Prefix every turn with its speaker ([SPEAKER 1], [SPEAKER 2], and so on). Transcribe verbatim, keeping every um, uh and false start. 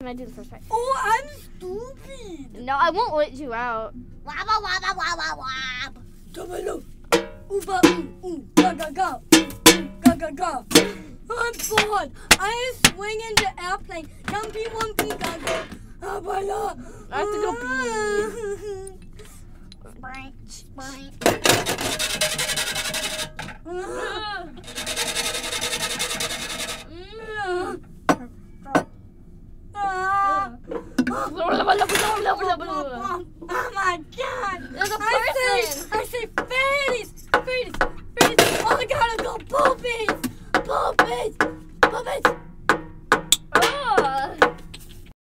[SPEAKER 1] Can I do the first part?
[SPEAKER 2] Oh, I'm stupid.
[SPEAKER 1] No, I won't let you out.
[SPEAKER 2] Wabba wabba wabba wab. Double Ooba ooh ooh ga ga ga ooh ga ga ga. I'm bored. I swing into airplane. Jumpy wumpy ga ga. Abala.
[SPEAKER 1] I have to go pee.
[SPEAKER 2] Sprite, sprite.